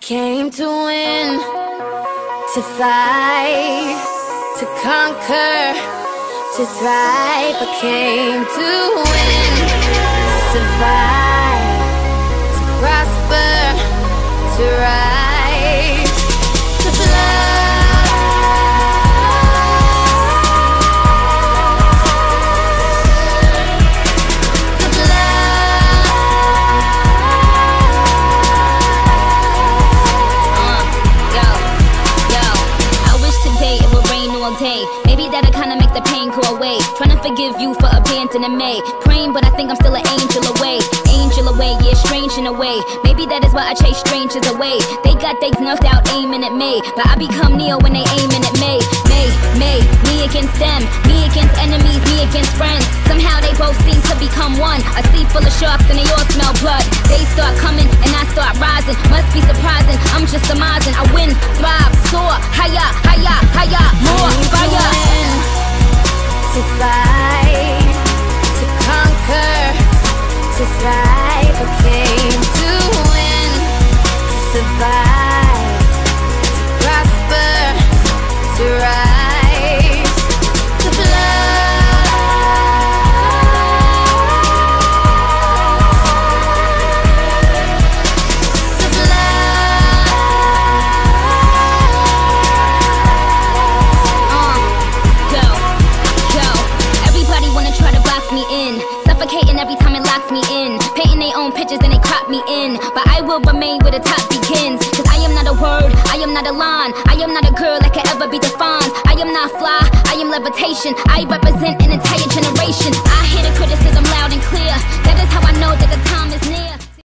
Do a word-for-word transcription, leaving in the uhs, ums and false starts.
came to win, to fight, to conquer, to thrive. I came to win, to survive, to prosper, to rise, to fly. Maybe that'll kinda make the pain go away. Trying to forgive you for abandoning me. Praying, but I think I'm still an angel away. Angel away, yeah, strange in a way. Maybe that is why I chase strangers away. They got they knocked out aiming at me, but I become Neo when they aiming at me. Me, me, me against them. Me against enemies, me against friends. Somehow they both seem to become one. A sea full of sharks and they all smell blood. They start coming and I start rising. Must be surprising, I'm just surmising. I win, thrive, soar, higher, higher, higher, more fire. To fight, to conquer, to thrive. I came to win, to survive, to prosper, to rise, to fly. Suffocating every time it locks me in. Painting their own pictures and they crop me in. But I will remain where the top begins. Cause I am not a word, I am not a line. I am not a girl that can ever be defined. I am not fly, I am levitation. I represent an entire generation. I hear the criticism loud and clear. That is how I know that the time is near.